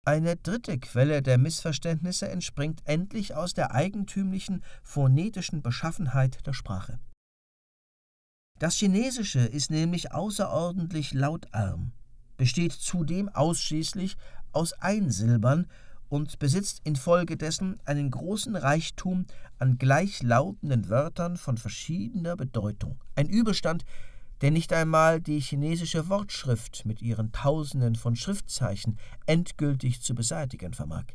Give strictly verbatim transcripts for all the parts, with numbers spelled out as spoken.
Eine dritte Quelle der Missverständnisse entspringt endlich aus der eigentümlichen phonetischen Beschaffenheit der Sprache. Das Chinesische ist nämlich außerordentlich lautarm, besteht zudem ausschließlich aus Einsilbern und besitzt infolgedessen einen großen Reichtum an gleichlautenden Wörtern von verschiedener Bedeutung. Ein Übelstand, der nicht einmal die chinesische Wortschrift mit ihren Tausenden von Schriftzeichen endgültig zu beseitigen vermag.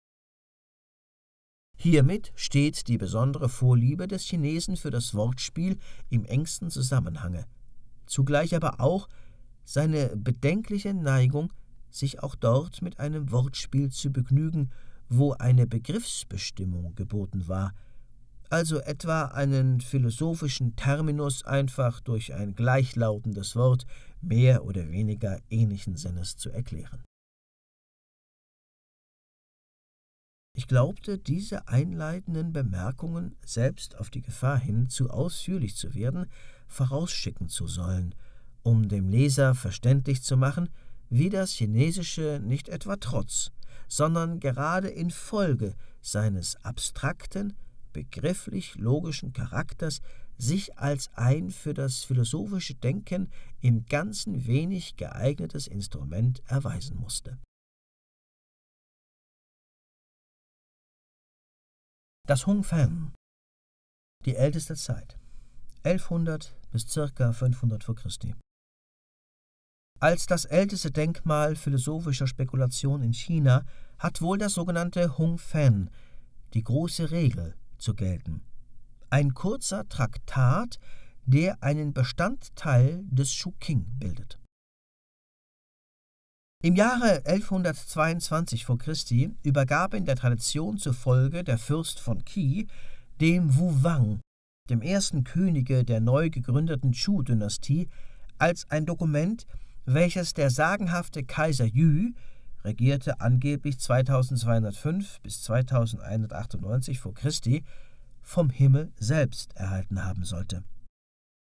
Hiermit steht die besondere Vorliebe des Chinesen für das Wortspiel im engsten Zusammenhange, zugleich aber auch seine bedenkliche Neigung, sich auch dort mit einem Wortspiel zu begnügen, wo eine Begriffsbestimmung geboten war, also etwa einen philosophischen Terminus einfach durch ein gleichlautendes Wort mehr oder weniger ähnlichen Sinnes zu erklären. Ich glaubte, diese einleitenden Bemerkungen, selbst auf die Gefahr hin, zu ausführlich zu werden, vorausschicken zu sollen, um dem Leser verständlich zu machen, wie das Chinesische nicht etwa trotz, sondern gerade infolge seines abstrakten, begrifflich-logischen Charakters sich als ein für das philosophische Denken im Ganzen wenig geeignetes Instrument erweisen musste. Das Hung Fan, die älteste Zeit, elfhundert bis ca. fünfhundert vor Christi. Als das älteste Denkmal philosophischer Spekulation in China hat wohl das sogenannte Hung Fan, die große Regel, zu gelten. Ein kurzer Traktat, der einen Bestandteil des Shuqing bildet. Im Jahre elfhundertzweiundzwanzig vor Christi übergab in der Tradition zufolge der Fürst von Qi dem Wu Wang, dem ersten Könige der neu gegründeten Chu-Dynastie, als ein Dokument, welches der sagenhafte Kaiser Yu, regierte angeblich zweitausendzweihundertfünf bis zweitausendeinhundertachtundneunzig vor Christi, vom Himmel selbst erhalten haben sollte.